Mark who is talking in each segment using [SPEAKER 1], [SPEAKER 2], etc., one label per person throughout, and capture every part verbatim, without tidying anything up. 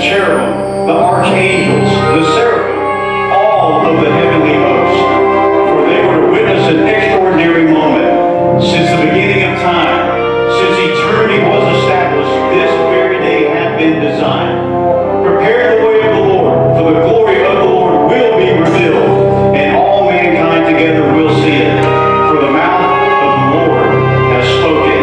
[SPEAKER 1] cherubim, the archangels, the seraphim, all of the heavenly host. For they were to witness an extraordinary moment. Since the beginning of time, since eternity was established, this very day had been designed. Prepare the way of the Lord, for the glory of the Lord will be revealed, and all mankind together will see it. For the mouth of the Lord has spoken.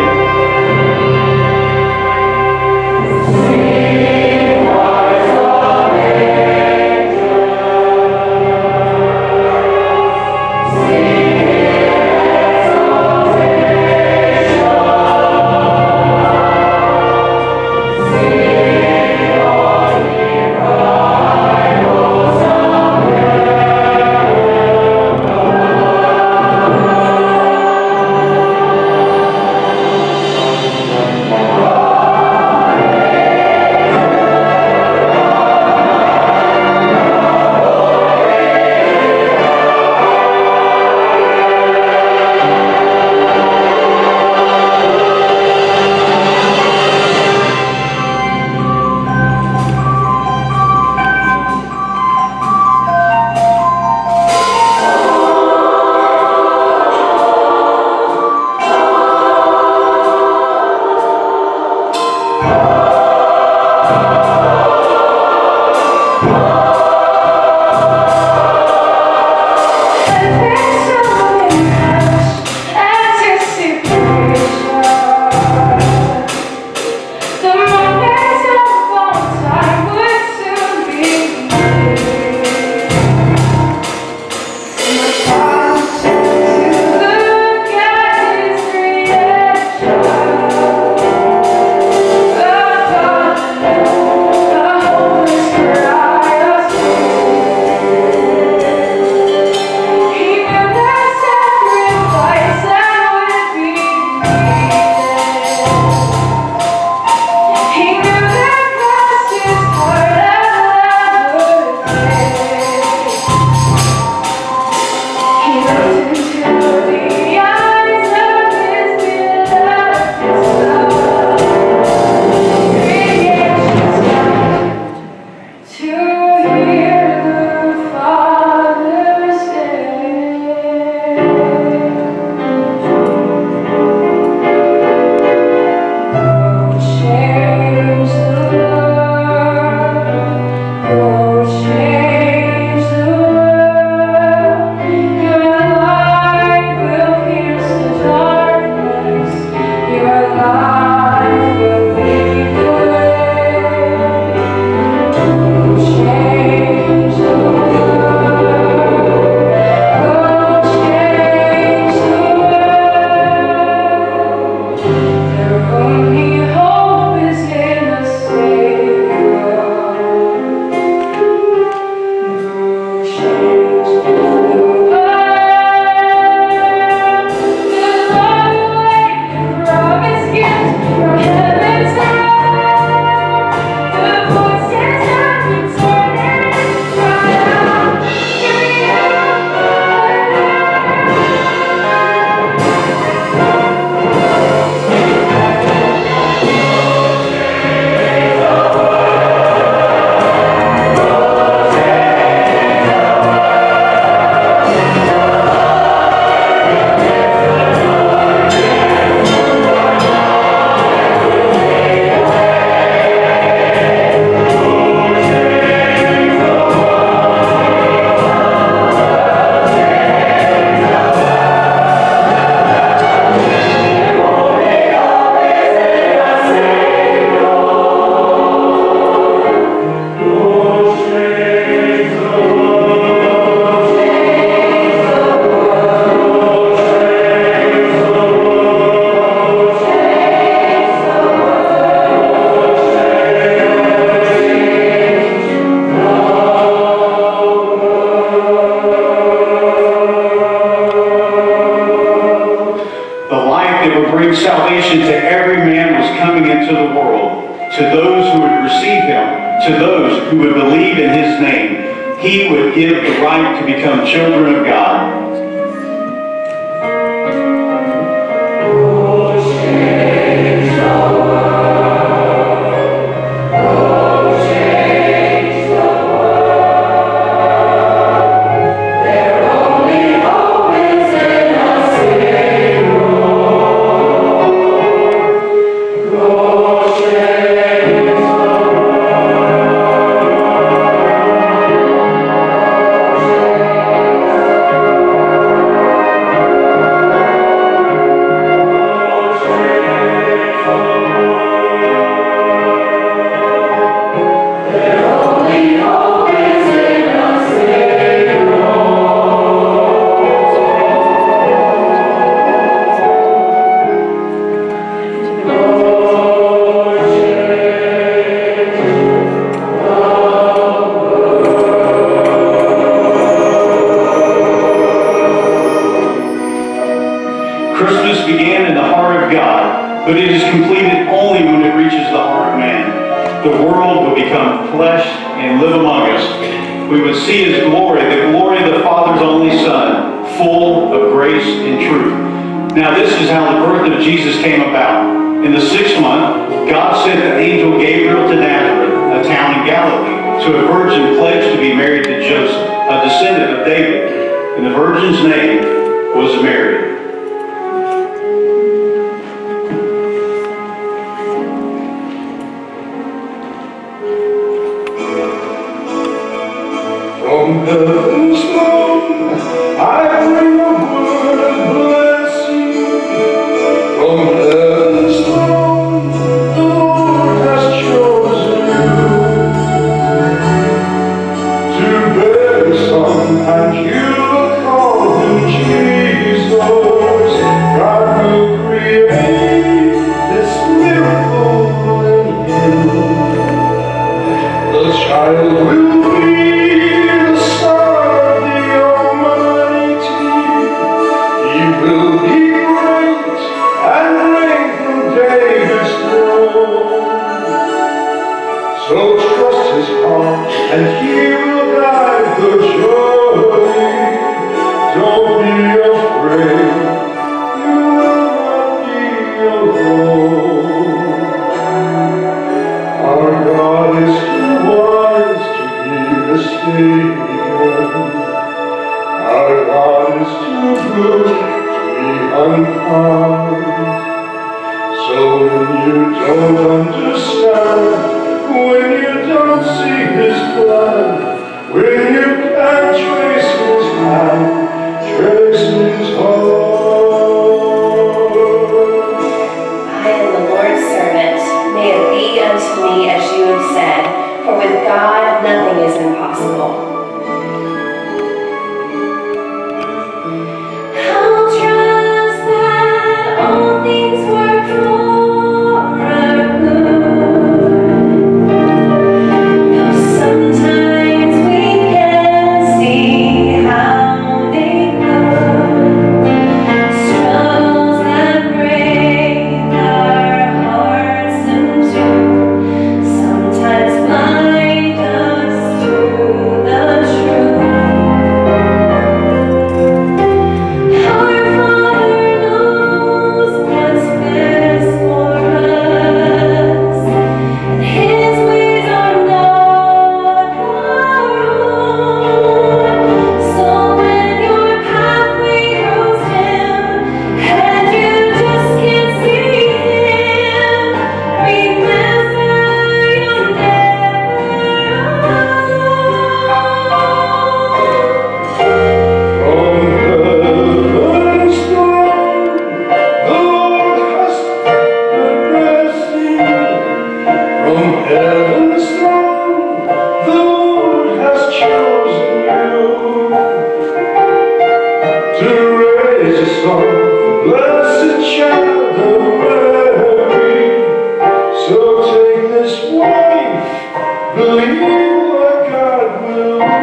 [SPEAKER 1] Salvation to every man was coming into the world. To those who would receive him, to those who would believe in his name, he would give the right to become children of God.
[SPEAKER 2] Oh, change the world. Oh, change
[SPEAKER 1] the world would become flesh and live among us. We would see His glory, the glory of the Father's only Son, full of grace and truth. Now this is how the birth of Jesus came about. In the sixth month, God sent the angel Gabriel to Nazareth, a town in Galilee, to a virgin pledged to be married to Joseph, a descendant of David, and the virgin's name was Mary.
[SPEAKER 2] From heaven's throne, I bring a word of blessing. From heaven's throne, the Lord has chosen you to bear a son, and you will call him Jesus. God will create this miracle in you. The child will be so trust His heart, and He will guide the journey. Don't be afraid, you will not be alone. Our God is too wise to be mistaken. Our God is too good to be unkind. So when you don't understand, when you don't see His plan, when you can't trace His hand, trace His heart.
[SPEAKER 3] I am the Lord's servant. May it be unto me as you have said, for with God nothing is impossible. I'll trust that all things work for our good. Sometimes we can't see how they go. Struggles that break our hearts in two sometimes blind us to the truth. Our Father knows what's best for us, and His ways are not our own. So when your pathway grows dim and you just can't see Him, remember you're never
[SPEAKER 2] From heaven's throne, the Lord has mercy. From heaven's throne, the Lord has chosen you to raise a son, the blessed child of Mary. So take this wife, believe what God will do.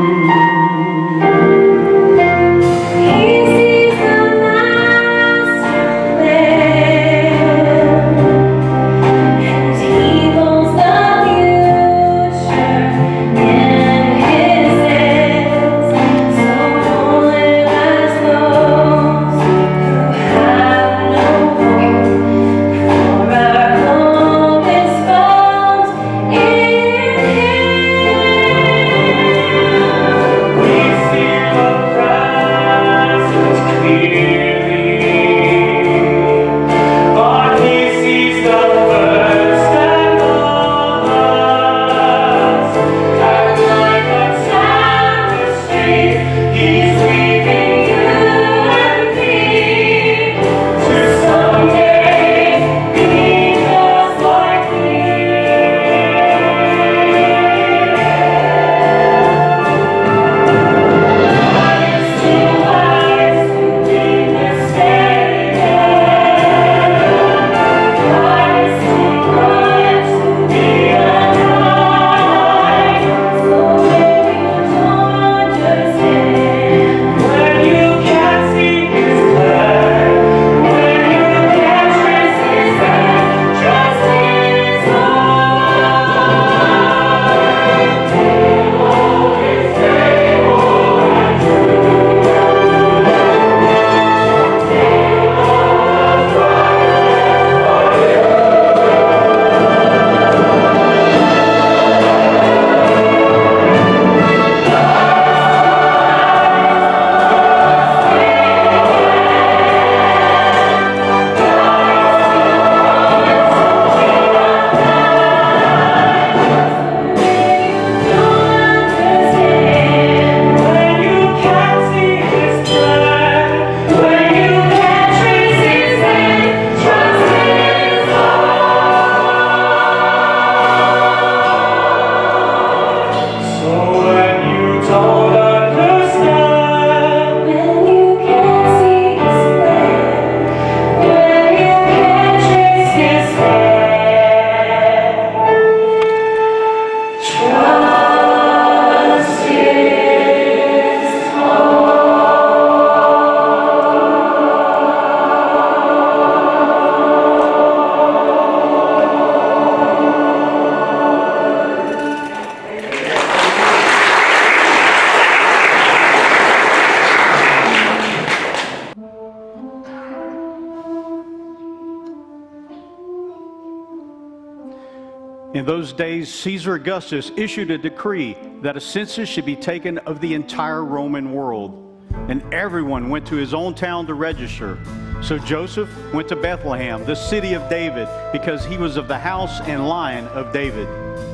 [SPEAKER 3] He sees the master plan, and He holds the future in His hands. So don't live as those who have no hope, for our hope is found in Him.
[SPEAKER 1] In those days, Caesar Augustus issued a decree that a census should be taken of the entire Roman world, and everyone went to his own town to register. So Joseph went to Bethlehem, the city of David, because he was of the house and line of David.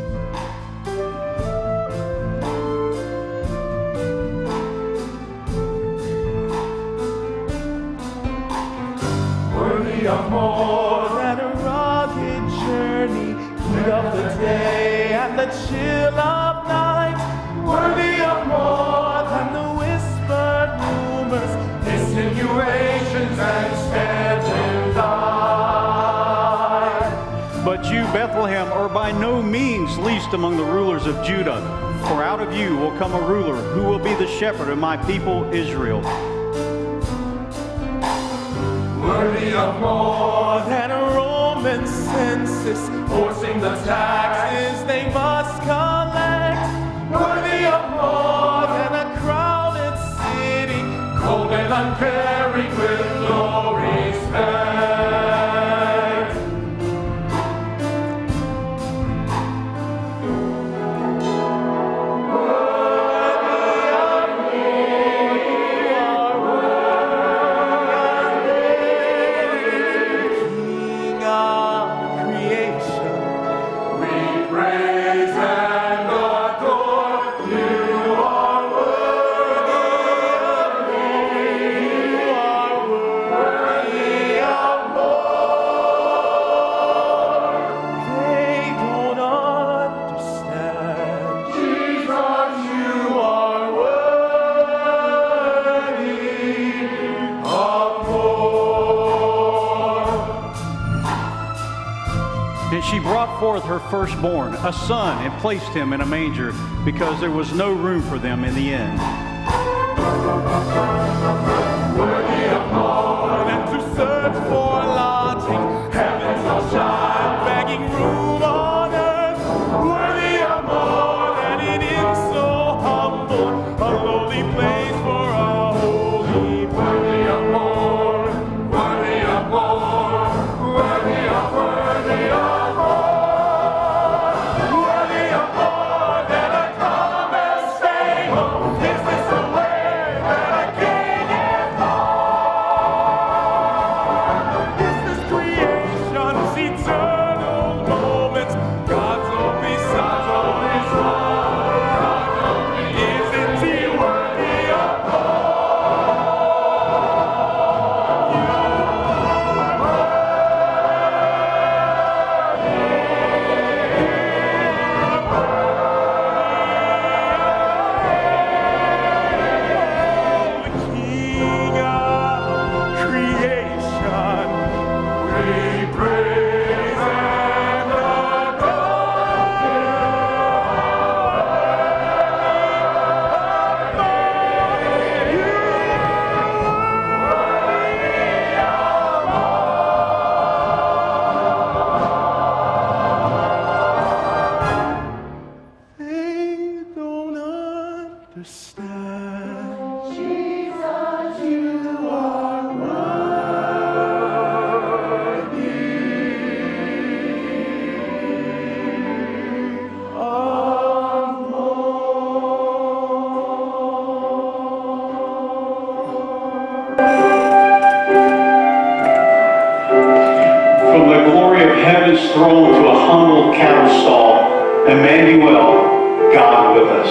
[SPEAKER 4] Worthy of more than a rugged journey, heat of the day and the chill of night. Worthy of more than the whispered rumors, insinuations and scandalize.
[SPEAKER 1] But you, Bethlehem, are by no means least among the rulers of Judah, for out of you will come a ruler who will be the shepherd of my people Israel.
[SPEAKER 4] Worthy of more than a Roman census, forcing the taxes they must collect. Worthy of more than a crowded city, cold and unburied with no respect.
[SPEAKER 1] She brought forth her firstborn, a son, and placed him in a manger, because there was no room for them in the inn.
[SPEAKER 4] Worthy of more than to search for lodging, heavens all shine, begging room on earth. Worthy of more than it is so humble, a lowly place for a holy. Worthy of more, worthy of more, worthy of worthy of.
[SPEAKER 1] Heaven's throne to a humble cattle stall, Emmanuel, God with us.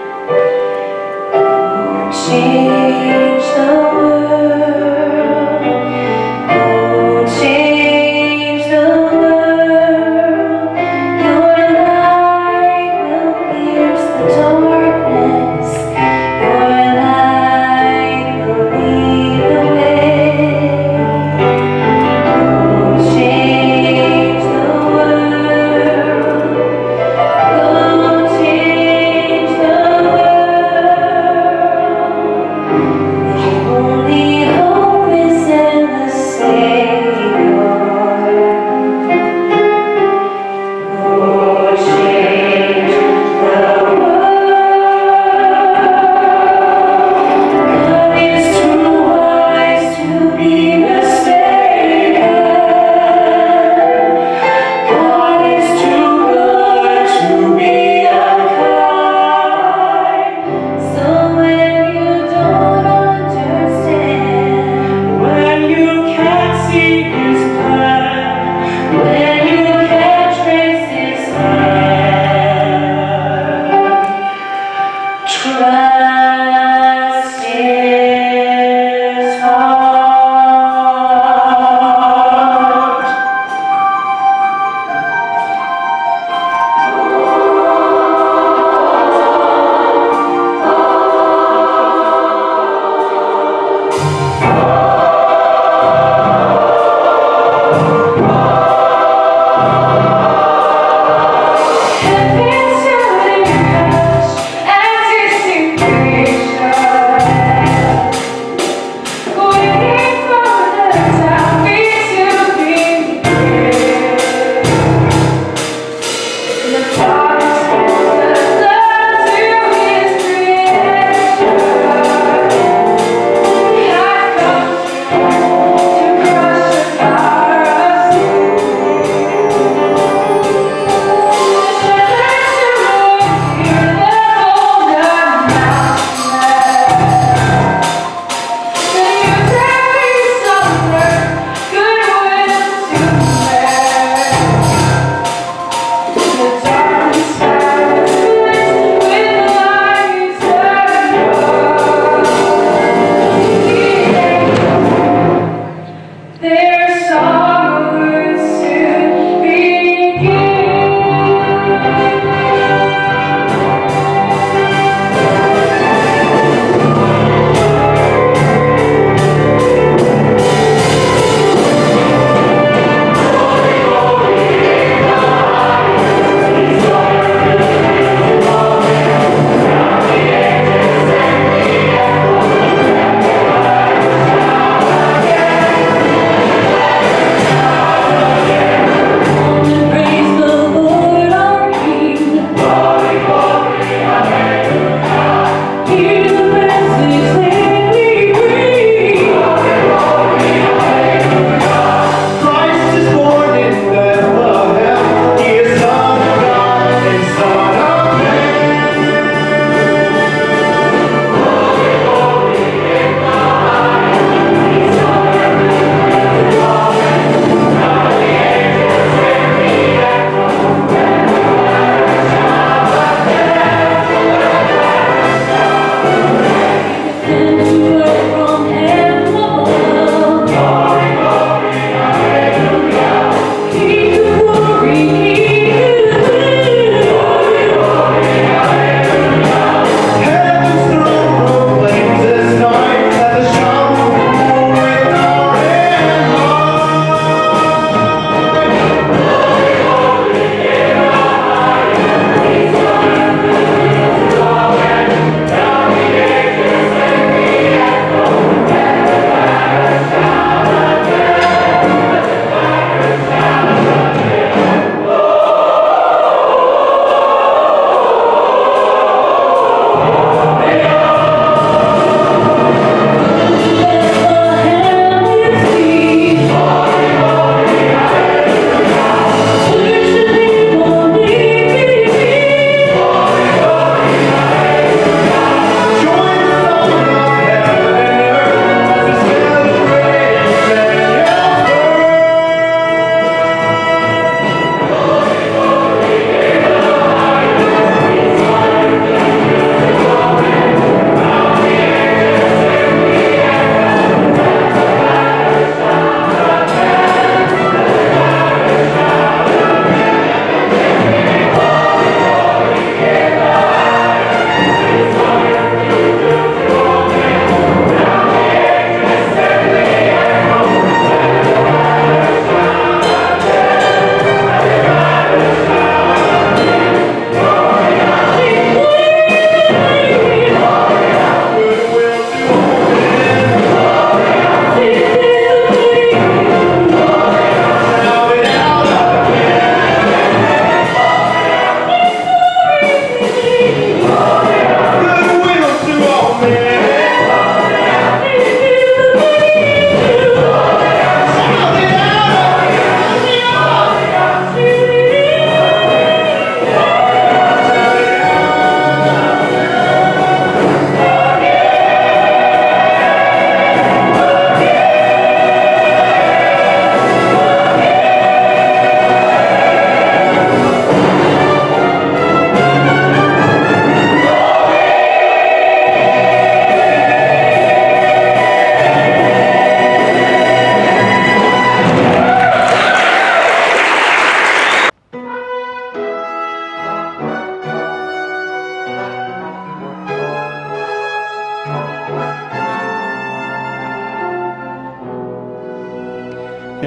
[SPEAKER 3] Change the world, oh, change the world. Your light will pierce the darkness. Your light will lead the way. Oh, change the world. Oh, change the world.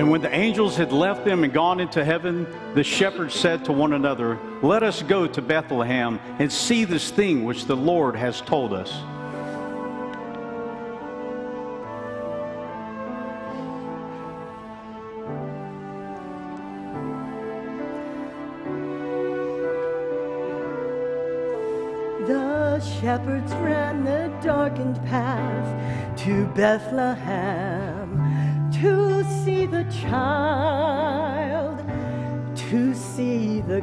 [SPEAKER 1] And when the angels had left them and gone into heaven, the shepherds said to one another, "Let us go to Bethlehem and see this thing which the Lord has told us."
[SPEAKER 5] The shepherds ran the darkened path to Bethlehem to see the child, to see the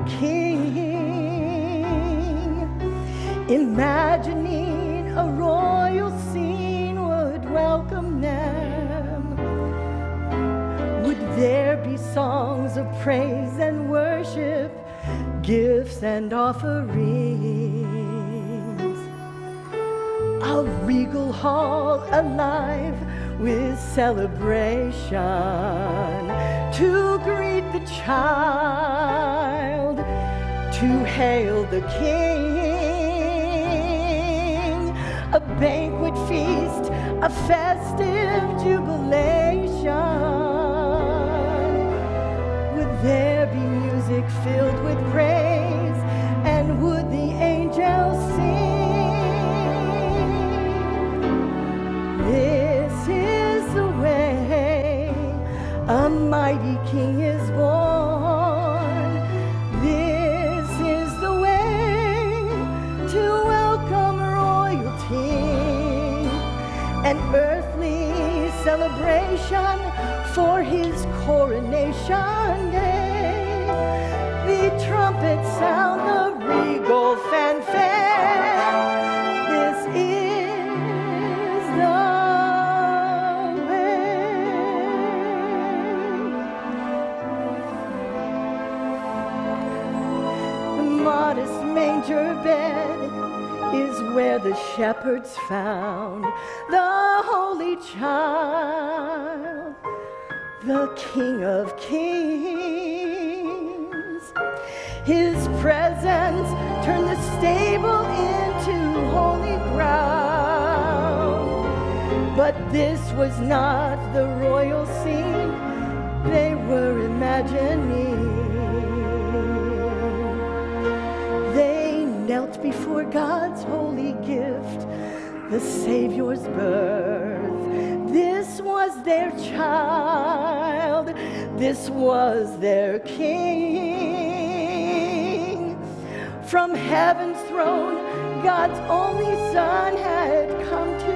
[SPEAKER 5] King. Imagining a royal scene would welcome them. Would there be songs of praise and worship, gifts and offerings? A regal hall alive with celebration to greet the child, to hail the King. A banquet feast, a festive jubilation. Would there be music filled with praise, and would the angels sing? This is the way a mighty King is born. This is the way to welcome royalty. An earthly celebration for his coronation day. The trumpet sound, the regal fanfare. This is the modest manger bed is where the shepherds found the holy child, the King of Kings. His presence turned the stable into holy ground. But this was not the royal scene they were imagining. Knelt before God's holy gift, the Savior's birth. This was their child, this was their King. From heaven's throne, God's only Son had come to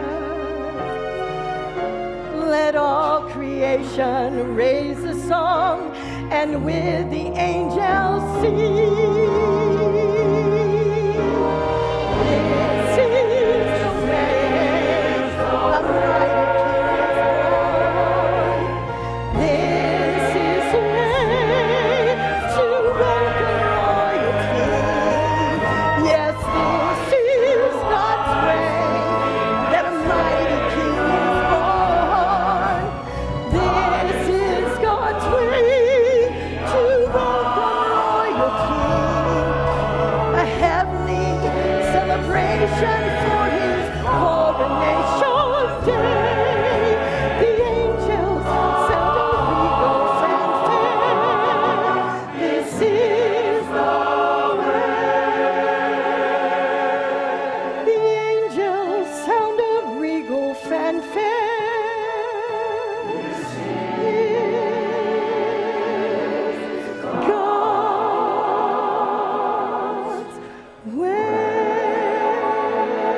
[SPEAKER 5] earth. Let all creation raise a song, and with the angels sing. This is the way a mighty King is born. This is the way to welcome royalty. Yes, this is God's way, that a mighty King is born. This is God's way to welcome royalty. A heavenly celebration for his coronation day. The angels sound a regal fanfare. This is the way. The angels sound a regal fanfare. This is God's way.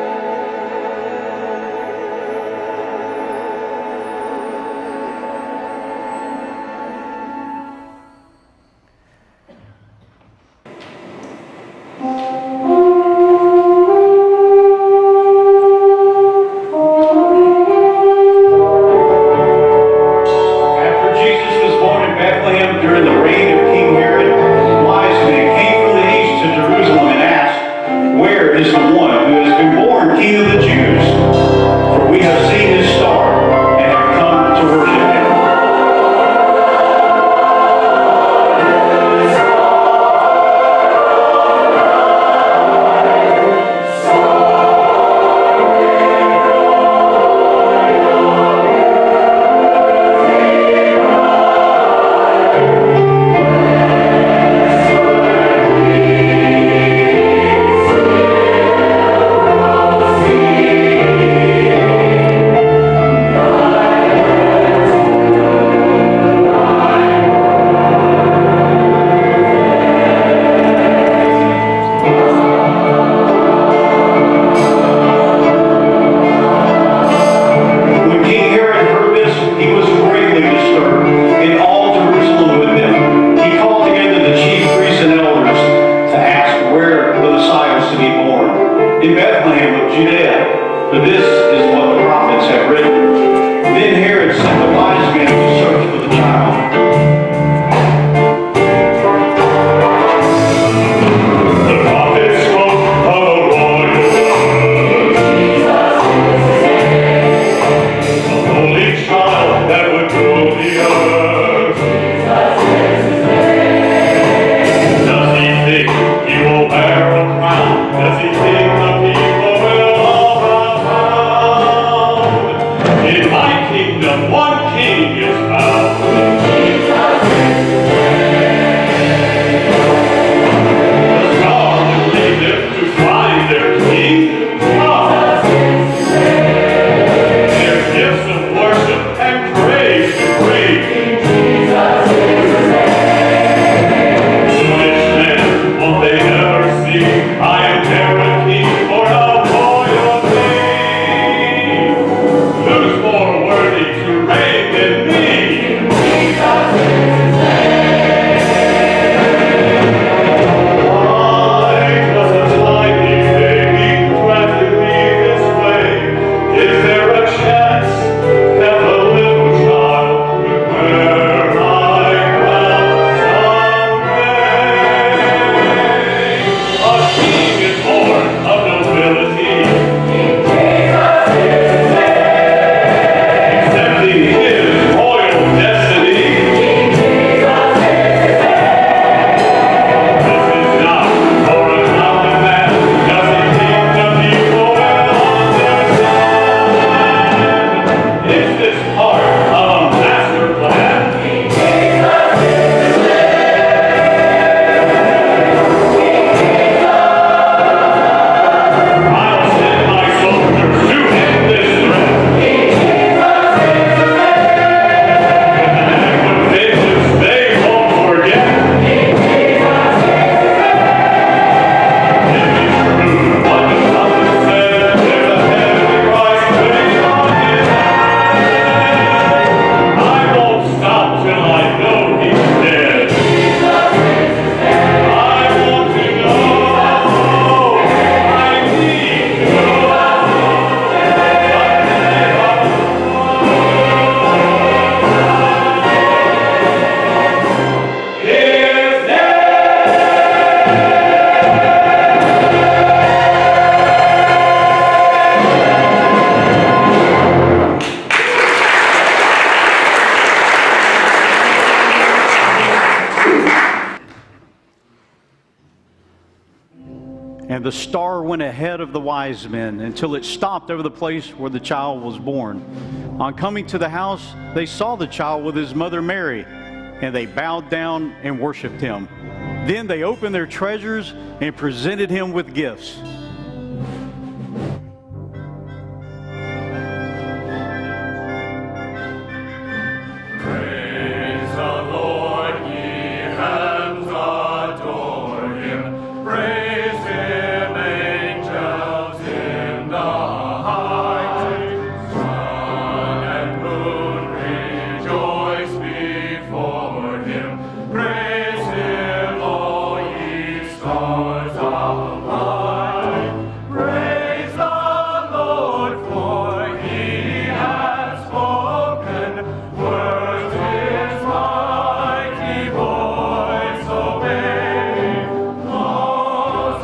[SPEAKER 1] in Bethlehem of Judea, for this is what the prophets have written. Then Herod sent the wise men to search for the child.
[SPEAKER 2] The prophets spoke of a royal a holy child that would rule the earth. Does he think he will bear a crown? Does he think the people will all bow down? In my kingdom, one king is found. The star would lead them to find their king. Ah. Their gifts of worship and praise to bring. Foolish men, won't they ever see I am their king for a royalty? Who's more worthy to reign than me? Why does a tiny baby tragically this way? Is there a chance that the little child could wear my crown someday? A king is born of nobility, accepting his royal destiny. This is not for a common man. Does he think the people will understand? Is this part of a master plan? I'll send my soldiers to end this threat. And with vengeance they won't forget. It is true what the prophet said. There's a heavenly Christ waiting on his hand. I won't stop till I know he's dead. I want to know. I need to know. His name.
[SPEAKER 1] And the star went ahead of the wise men until it stopped over the place where the child was born. On coming to the house, they saw the child with his mother Mary, and they bowed down and worshiped him. Then they opened their treasures and presented him with gifts.
[SPEAKER 4] Praise the Lord, ye heavens, adore him. Praise him, angels in the heights. Sun and moon rejoice before him. Praise him, all ye stars above. Praise the Lord, for he has spoken. Words his mighty voice obey. Laws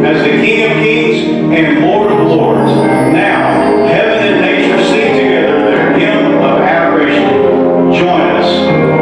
[SPEAKER 1] as the King of Kings and Lord of Lords. Now, heaven and nature sing together their hymn of adoration. Join us.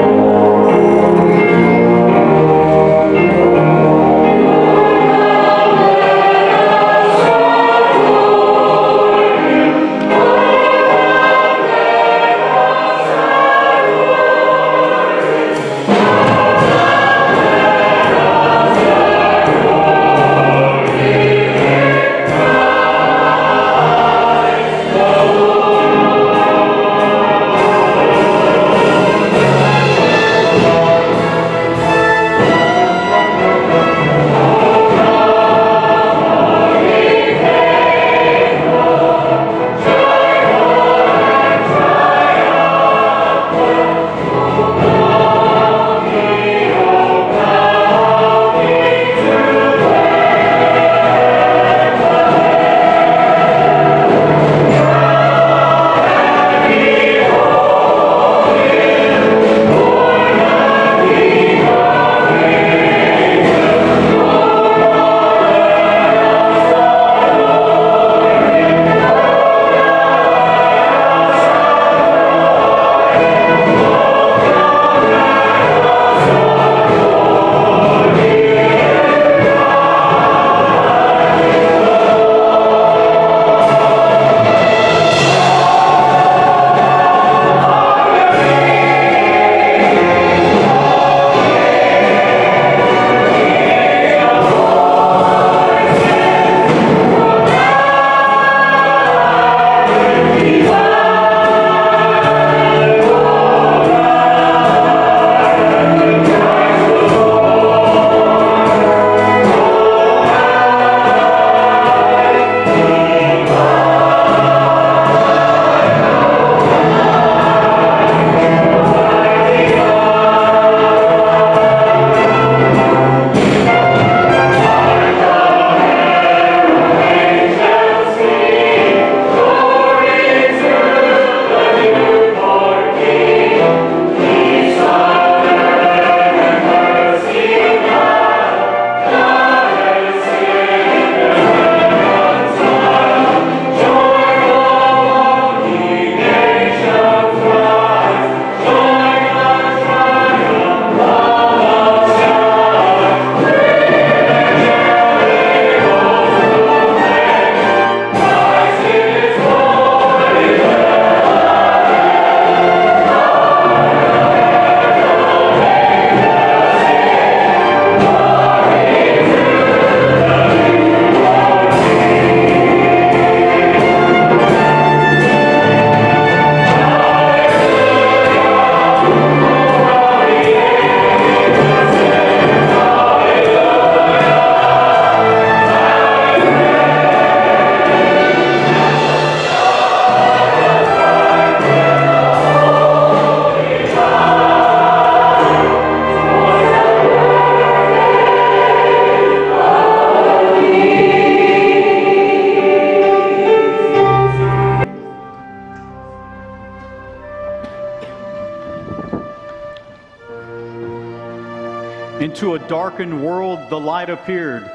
[SPEAKER 6] Into a darkened world the light appeared.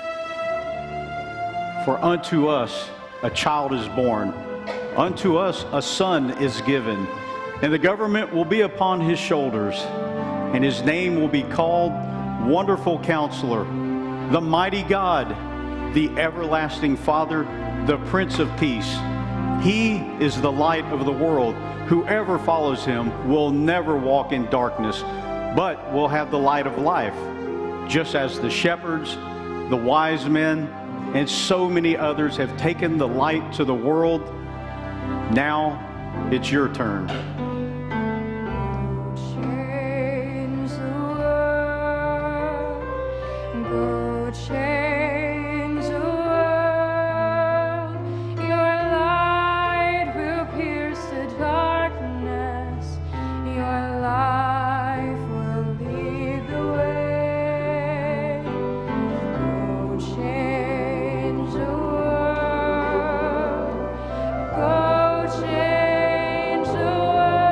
[SPEAKER 6] For unto us a child is born, unto us a son is given, and the government will be upon his shoulders, and his name will be called Wonderful Counselor, the Mighty God, the Everlasting Father, the Prince of Peace. He is the light of the world. Whoever follows him will never walk in darkness, but will have the light of life, just as the shepherds, the wise men, and so many others have taken the light to the world. Now it's your turn.
[SPEAKER 7] Change the world, go change the world. Your light will pierce the darkness. Your life will lead the way. Go change the world, go change the world.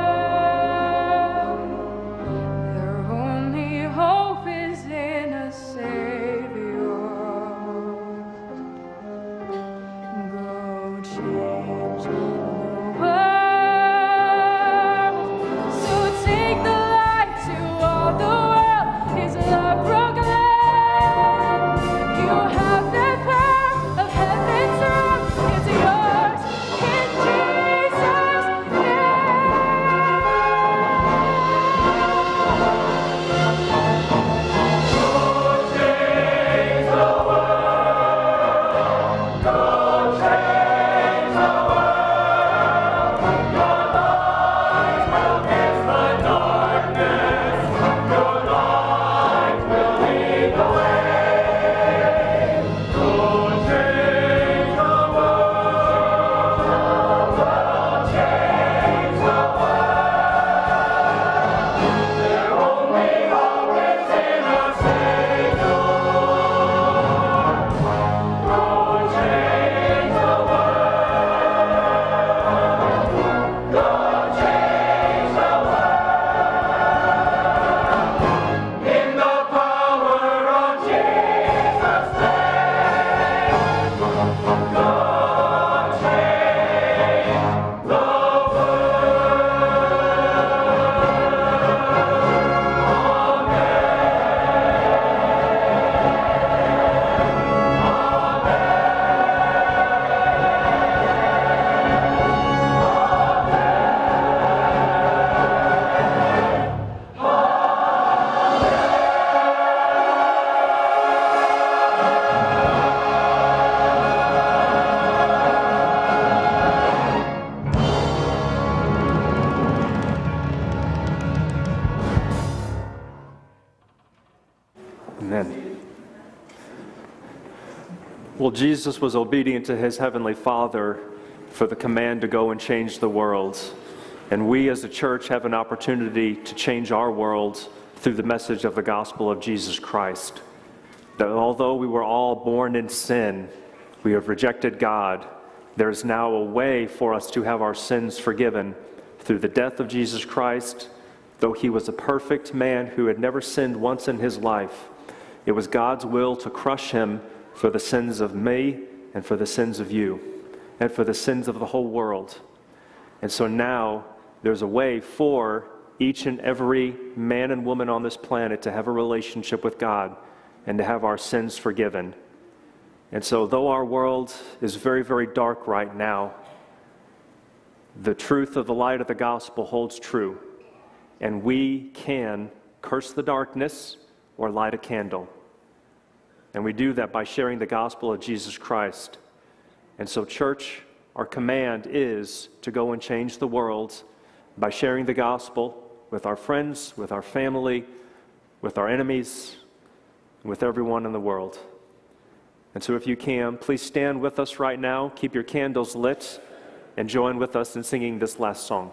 [SPEAKER 8] Well, Jesus was obedient to his heavenly Father for the command to go and change the world. And we as a church have an opportunity to change our world through the message of the gospel of Jesus Christ. That although we were all born in sin, we have rejected God, there is now a way for us to have our sins forgiven through the death of Jesus Christ. Though he was a perfect man who had never sinned once in his life, it was God's will to crush him for the sins of me and for the sins of you and for the sins of the whole world. And so now there's a way for each and every man and woman on this planet to have a relationship with God and to have our sins forgiven. And so though our world is very, very dark right now, the truth of the light of the gospel holds true. And we can curse the darkness or light a candle. And we do that by sharing the gospel of Jesus Christ. And so, church, our command is to go and change the world by sharing the gospel with our friends, with our family, with our enemies, with everyone in the world. And so if you can, please stand with us right now, keep your candles lit, and join with us in singing this last song.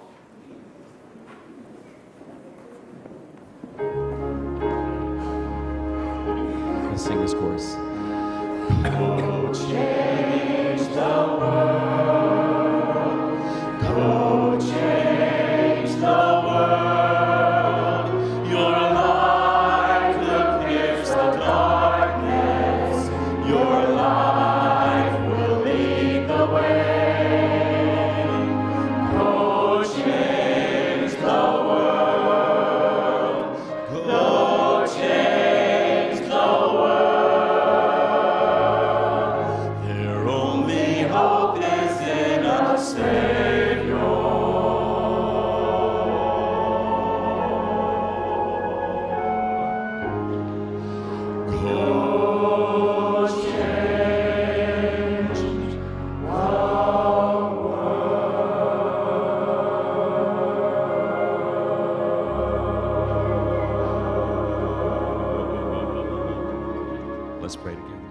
[SPEAKER 9] Let's sing this chorus.
[SPEAKER 4] Go change the world. Go change the world. Your light will pierce the darkness. Your light will lead the way. Go change the world. Go change the world. Their only hope is in a Savior. Go change the world.
[SPEAKER 9] Let's pray together.